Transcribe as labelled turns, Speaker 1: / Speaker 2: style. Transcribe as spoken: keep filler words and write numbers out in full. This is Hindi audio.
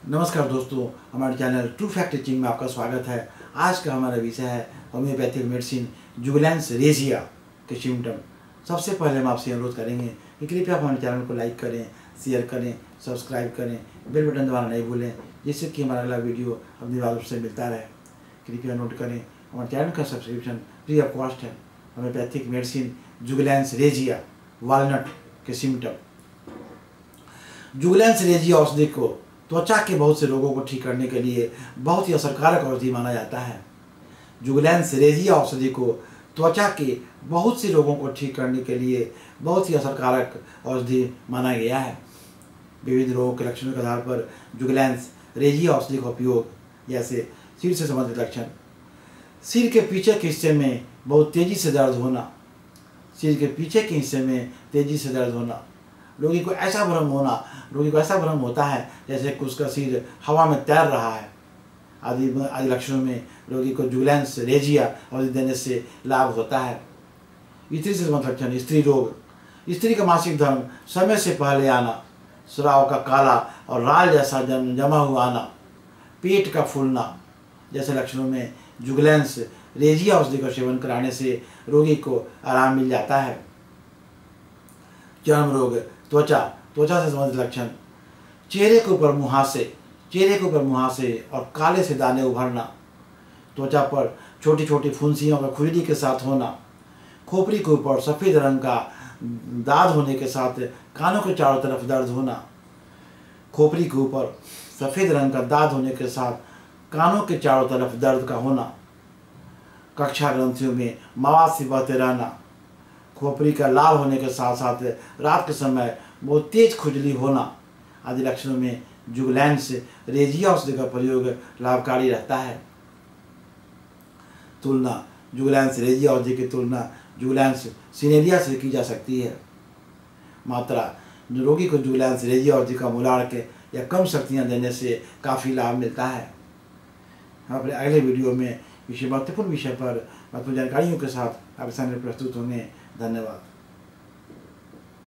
Speaker 1: नमस्कार दोस्तों, हमारे चैनल ट्रू फैक्ट टीचिंग में आपका स्वागत है। आज का हमारा विषय है होम्योपैथिक मेडिसिन जुगलैंस रेजिया के सिम्टम। सबसे पहले हम आपसे अनुरोध करेंगे कि कृपया हमारे चैनल को लाइक करें, शेयर करें, सब्सक्राइब करें, बेल बटन दबाना नहीं भूलें, जिससे कि हमारा अगला वीडियो अपनी बातों से मिलता रहे। कृपया नोट करें, हमारे चैनल का सब्सक्रिप्शन फ्री ऑफ कॉस्ट है। Homeopathic medicine Juglans regia walnut के सिम्टम। जुगलैंस रेजिया औषधि को त्वचा के बहुत से रोगों को ठीक करने के लिए बहुत ही असरकारक औषधि माना जाता है। जुगलैंस रेजिया औषधि को त्वचा के बहुत से रोगों को ठीक करने के लिए बहुत ही असरकारक औषधि माना गया है। विविध रोगों के लक्षणों के आधार पर जुगलैंस रेजिया औषधि का उपयोग, जैसे सिर से संबंधित लक्षण, सिर के पीछे के हिस्से में बहुत तेजी से दर्द होना, सिर के पीछे के हिस्से में तेजी से दर्द होना, रोगी को ऐसा भ्रम होना रोगी को ऐसा भ्रम होता है जैसे कि उसका सिर हवा में तैर रहा है। आदि आदि लक्षणों में रोगी को जुगलैंस रेजिया औषधि देने से लाभ होता है। स्त्री से संबंधित लक्षण, स्त्री रोग, स्त्री का मासिक धर्म समय से पहले आना, स्राव का काला और लाल जैसा जम जमा हुआ आना, पेट का फूलना जैसे लक्षणों में जुगलैंस रेजिया औषधि का सेवन कराने से रोगी को आराम मिल जाता है। चर्म रोग, त्वचा त्वचा से संबंधित लक्षण, चेहरे के ऊपर मुहासे चेहरे के ऊपर मुहासे और काले से दाने उभरना, त्वचा पर छोटी छोटी फुंसियों का खुजली के साथ होना, खोपड़ी के ऊपर सफ़ेद रंग का दाग होने के साथ कानों के चारों तरफ दर्द होना, खोपड़ी के ऊपर सफ़ेद रंग का दाग होने के साथ कानों के चारों तरफ दर्द का होना, कक्षा ग्रंथियों में मवाद से बहते रहना, खोपड़ी का लाल होने के साथ साथ रात के समय बहुत तेज खुजली होना आदि लक्षणों में जुगलैंस रेजिया औषधि का प्रयोग लाभकारी रहता है। तुलना, जुगलैंस रेजिया औषधि की तुलना जुगलैंस सिनेरिया से की जा सकती है। मात्रा, रोगी को जुगलैंस रेजिया औषधि का मूलार्क या कम शक्तियाँ देने से काफ़ी लाभ मिलता है। हम अपने अगले वीडियो में किसी महत्वपूर्ण विषय पर महत्वपूर्ण जानकारियों के साथ आपके सामने प्रस्तुत होंगे। धन्यवाद।